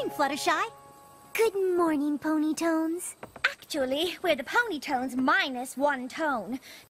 morning, Fluttershy. Good morning, Ponytones. Actually, we're the Ponytones minus one tone.